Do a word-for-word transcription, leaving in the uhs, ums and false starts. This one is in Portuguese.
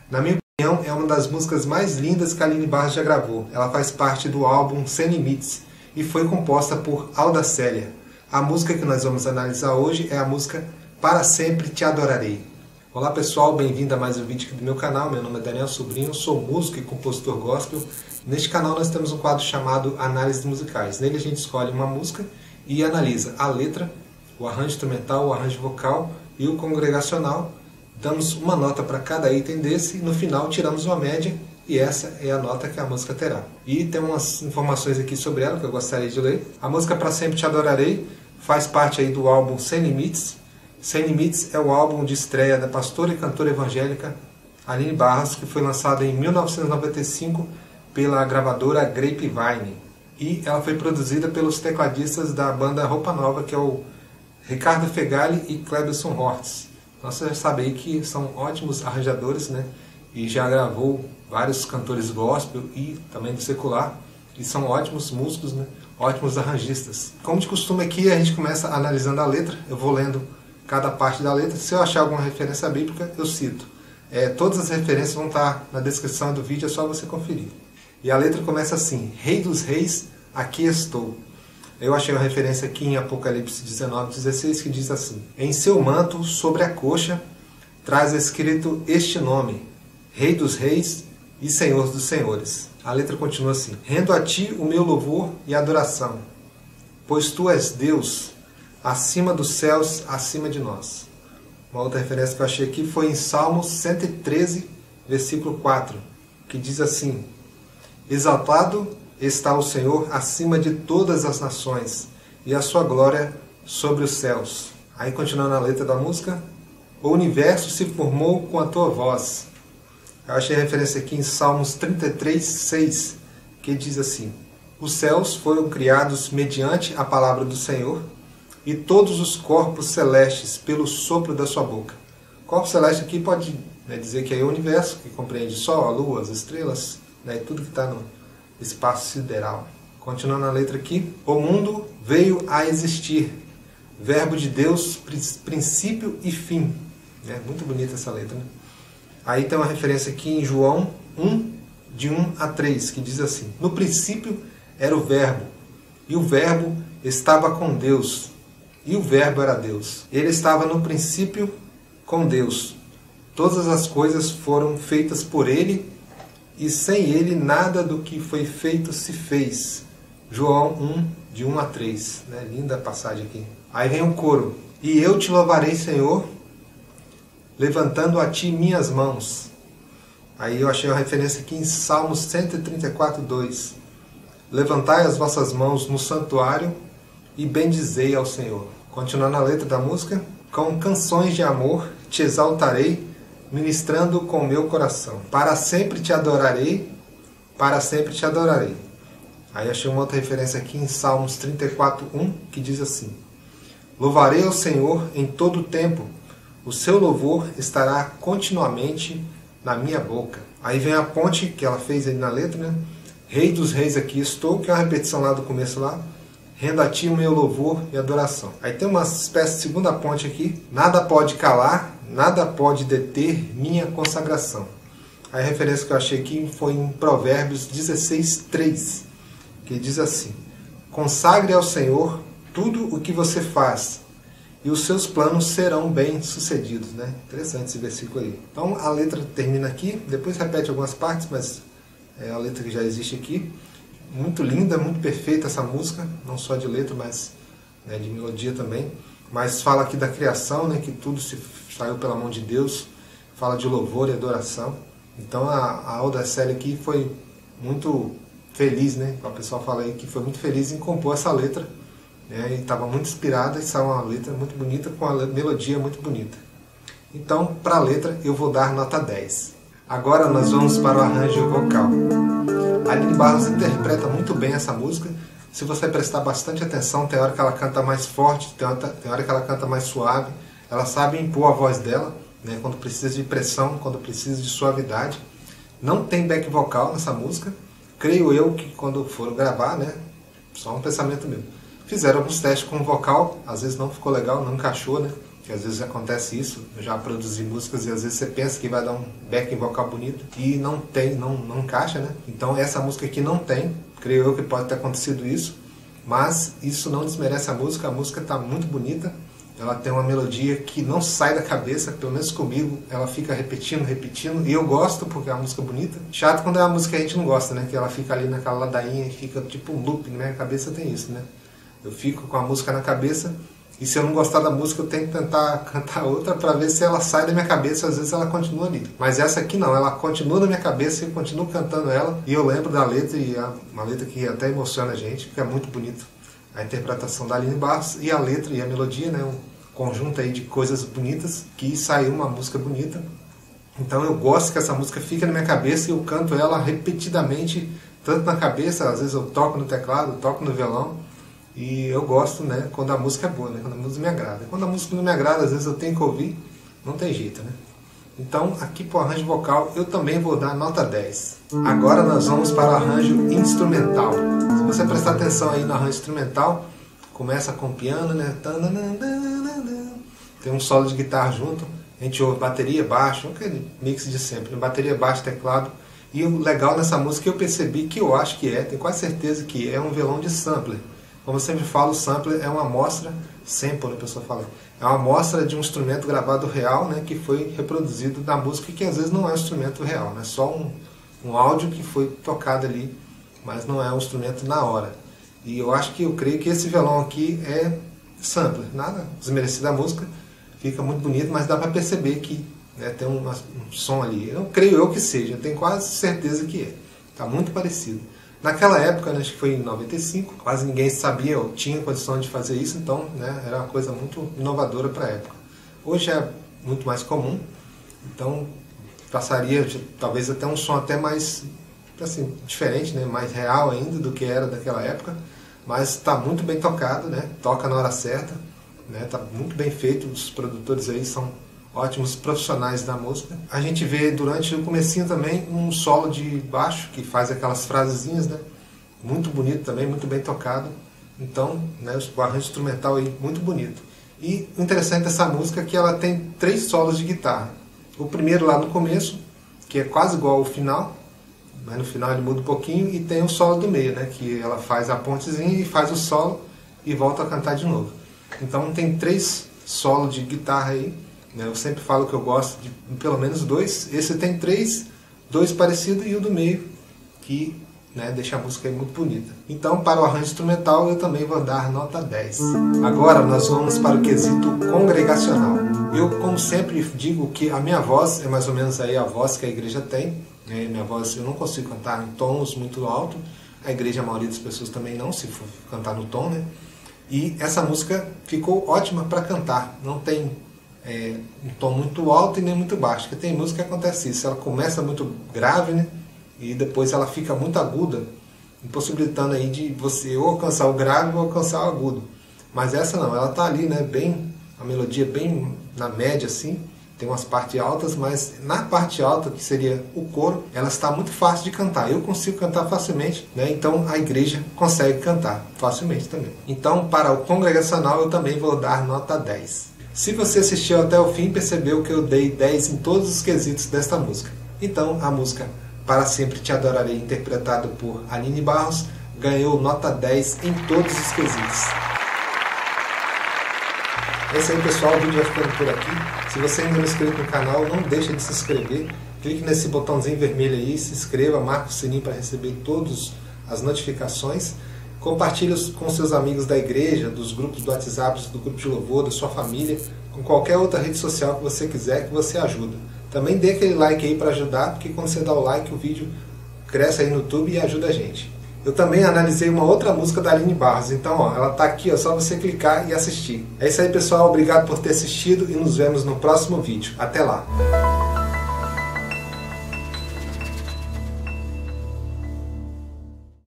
Na minha opinião, é uma das músicas mais lindas que a Aline Barros já gravou. Ela faz parte do álbum Sem Limites e foi composta por Audacélia. A música que nós vamos analisar hoje é a música Para Sempre Te Adorarei. Olá pessoal, bem-vindo a mais um vídeo aqui do meu canal. Meu nome é Daniel Sobrinho, sou músico e compositor gospel. Neste canal nós temos um quadro chamado Análises Musicais. Nele a gente escolhe uma música e analisa a letra, o arranjo instrumental, o arranjo vocal e o congregacional. Damos uma nota para cada item desse e no final tiramos uma média e essa é a nota que a música terá. E tem umas informações aqui sobre ela que eu gostaria de ler. A música Para Sempre Te Adorarei faz parte aí do álbum Sem Limites. Sem Limites é o álbum de estreia da pastora e cantora evangélica Aline Barros, que foi lançada em mil novecentos e noventa e cinco pela gravadora Grapevine. E ela foi produzida pelos tecladistas da banda Roupa Nova, que é o Ricardo Fegali e Clebson Hortz. Então você já sabe aí que são ótimos arranjadores, né? E já gravou vários cantores gospel e também do secular. E são ótimos músicos, né? Ótimos arranjistas. Como de costume aqui, a gente começa analisando a letra. Eu vou lendo cada parte da letra. Se eu achar alguma referência bíblica, eu cito. É, todas as referências vão estar na descrição do vídeo, é só você conferir. E a letra começa assim: Rei dos Reis, aqui estou. Eu achei uma referência aqui em Apocalipse dezenove, dezesseis, que diz assim: Em seu manto, sobre a coxa, traz escrito este nome, Rei dos Reis e Senhor dos Senhores. A letra continua assim: Rendo a ti o meu louvor e adoração, pois tu és Deus, acima dos céus, acima de nós. Uma outra referência que eu achei aqui foi em Salmos cento e treze, versículo quatro, que diz assim: Exaltado está o Senhor acima de todas as nações, e a sua glória sobre os céus. Aí, continuando a letra da música: O universo se formou com a tua voz. Eu achei a referência aqui em Salmos trinta e três, seis, que diz assim: Os céus foram criados mediante a palavra do Senhor, e todos os corpos celestes pelo sopro da sua boca. Corpo celeste aqui pode, né, dizer que é o universo, que compreende o Sol, a Lua, as estrelas, né, tudo que está no espaço sideral. Continuando a letra aqui: O mundo veio a existir, verbo de Deus, princípio e fim. É muito bonita essa letra, né? Aí tem uma referência aqui em João um, de um a três, que diz assim: No princípio era o verbo, e o verbo estava com Deus, e o verbo era Deus. Ele estava no princípio com Deus. Todas as coisas foram feitas por ele, e sem ele nada do que foi feito se fez. João um, de um a três. Né? Linda passagem aqui. Aí vem o coro: E eu te louvarei, Senhor, levantando a ti minhas mãos. Aí eu achei uma referência aqui em Salmos cento e trinta e quatro, dois. Levantai as vossas mãos no santuário e bendizei ao Senhor. Continuando a letra da música: Com canções de amor te exaltarei, ministrando com o meu coração. Para sempre te adorarei, para sempre te adorarei. Aí achei uma outra referência aqui em Salmos trinta e quatro, um, que diz assim: Louvarei ao Senhor em todo o tempo, o seu louvor estará continuamente na minha boca. Aí vem a ponte que ela fez aí na letra, né? Rei dos Reis, aqui estou, que é uma repetição lá do começo lá. Rendo a ti o meu louvor e adoração. Aí tem uma espécie de segunda ponte aqui: Nada pode calar, nada pode deter minha consagração. A referência que eu achei aqui foi em Provérbios dezesseis, três, que diz assim: Consagre ao Senhor tudo o que você faz, e os seus planos serão bem sucedidos. Né? Interessante esse versículo aí. Então a letra termina aqui, depois repete algumas partes, mas é a letra que já existe aqui. Muito linda, muito perfeita essa música, não só de letra, mas, né, de melodia também. Mas fala aqui da criação, né, que tudo se saiu pela mão de Deus. Fala de louvor e adoração. Então a, a Audacélia aqui foi muito feliz, né? O pessoal fala aí que foi muito feliz em compor essa letra, né, e estava muito inspirada, e saiu uma letra muito bonita, com a melodia muito bonita. Então, para a letra, eu vou dar nota dez. Agora nós vamos para o arranjo vocal. A Aline Barros interpreta muito bem essa música. Se você prestar bastante atenção, tem hora que ela canta mais forte, tem hora, tem hora que ela canta mais suave. Ela sabe impor a voz dela, né, quando precisa de pressão, quando precisa de suavidade. Não tem back vocal nessa música. Creio eu que quando for gravar, né, só um pensamento meu, fizeram alguns testes com vocal, às vezes não ficou legal, não encaixou, né? que às vezes acontece isso. Eu já produzi músicas e às vezes você pensa que vai dar um backing vocal bonito e não tem, não, não encaixa, né? Então essa música aqui não tem, creio eu que pode ter acontecido isso, mas isso não desmerece a música, a música está muito bonita, ela tem uma melodia que não sai da cabeça, pelo menos comigo, ela fica repetindo, repetindo, e eu gosto porque é uma música bonita. Chato quando é uma música que a gente não gosta, né? Que ela fica ali naquela ladainha e fica tipo um looping, né? A cabeça tem isso, né? Eu fico com a música na cabeça e se eu não gostar da música eu tenho que tentar cantar outra para ver se ela sai da minha cabeça, às vezes ela continua ali. Mas essa aqui não, ela continua na minha cabeça e eu continuo cantando ela e eu lembro da letra, e é uma letra que até emociona a gente, porque é muito bonito. A interpretação da Aline Barros e a letra e a melodia, né? Um conjunto aí de coisas bonitas que saiu uma música bonita. Então eu gosto que essa música fique na minha cabeça e eu canto ela repetidamente, tanto na cabeça, às vezes eu toco no teclado, toco no violão. E eu gosto, né, quando a música é boa, né, quando a música me agrada. Quando a música não me agrada, às vezes eu tenho que ouvir, não tem jeito, né? Então, aqui para o arranjo vocal, eu também vou dar nota dez. Agora nós vamos para o arranjo instrumental. Se você prestar atenção aí no arranjo instrumental, começa com piano, né? Tem um solo de guitarra junto, a gente ouve bateria, baixo, aquele mix de sempre, bateria, baixo, teclado. E o legal nessa música eu percebi que eu acho que é, tenho quase certeza que é um violão de sampler. Como eu sempre falo, o sampler é uma amostra, sample, a pessoa fala, é uma amostra de um instrumento gravado real, né, que foi reproduzido na música, que às vezes não é um instrumento real, é né, só um, um áudio que foi tocado ali, mas não é um instrumento na hora. E eu acho que, eu creio que esse violão aqui é sampler, nada desmerecido da música, fica muito bonito, mas dá para perceber que, né, tem um, um som ali. Eu creio eu que seja, eu tenho quase certeza que é, está muito parecido. Naquela época, né, acho que foi em noventa e cinco, quase ninguém sabia ou tinha condição de fazer isso, então, né, era uma coisa muito inovadora para a época. Hoje é muito mais comum, então passaria de, talvez até um som até mais assim, diferente, né, mais real ainda do que era daquela época, mas está muito bem tocado, né, toca na hora certa, está, né, muito bem feito, os produtores aí são ótimos profissionais da música. A gente vê durante o comecinho também um solo de baixo que faz aquelas frasezinhas, né? Muito bonito também, muito bem tocado. Então, né, o arranjo instrumental aí muito bonito. E o interessante dessa música é que ela tem três solos de guitarra. O primeiro lá no começo, que é quase igual ao final, mas no final ele muda um pouquinho, e tem o solo do meio, né? Que ela faz a pontezinha e faz o solo e volta a cantar de novo. Então tem três solos de guitarra aí. Eu sempre falo que eu gosto de pelo menos dois. Esse tem três, dois parecidos e o do meio, que, né, deixa a música muito bonita. Então, para o arranjo instrumental, eu também vou dar nota dez. Agora nós vamos para o quesito congregacional. Eu, como sempre, digo que a minha voz é mais ou menos aí a voz que a igreja tem. Né? Minha voz, eu não consigo cantar em tons muito altos. A igreja, a maioria das pessoas também não, se for cantar no tom, né? E essa música ficou ótima para cantar. Não tem É, um tom muito alto e nem muito baixo, porque tem música que acontece isso, ela começa muito grave, né, e depois ela fica muito aguda, impossibilitando aí de você ou alcançar o grave ou alcançar o agudo. Mas essa não, ela tá ali, né, bem, a melodia bem na média assim, tem umas partes altas, mas na parte alta, que seria o coro, ela está muito fácil de cantar. Eu consigo cantar facilmente, né, então a igreja consegue cantar facilmente também. Então, para o congregacional, eu também vou dar nota dez. Se você assistiu até o fim, percebeu que eu dei dez em todos os quesitos desta música. Então, a música Para Sempre Te Adorarei, interpretado por Aline Barros, ganhou nota dez em todos os quesitos. É isso aí, pessoal, o vídeo vai ficando por aqui. Se você ainda não é inscrito no canal, não deixe de se inscrever. Clique nesse botãozinho vermelho aí, se inscreva, marque o sininho para receber todas as notificações. Compartilhe com seus amigos da igreja, dos grupos do WhatsApp, do grupo de louvor, da sua família, com qualquer outra rede social que você quiser, que você ajuda. Também dê aquele like aí para ajudar, porque quando você dá o like, o vídeo cresce aí no YouTube e ajuda a gente. Eu também analisei uma outra música da Aline Barros, então ó, ela está aqui, ó, só você clicar e assistir. É isso aí, pessoal, obrigado por ter assistido e nos vemos no próximo vídeo. Até lá!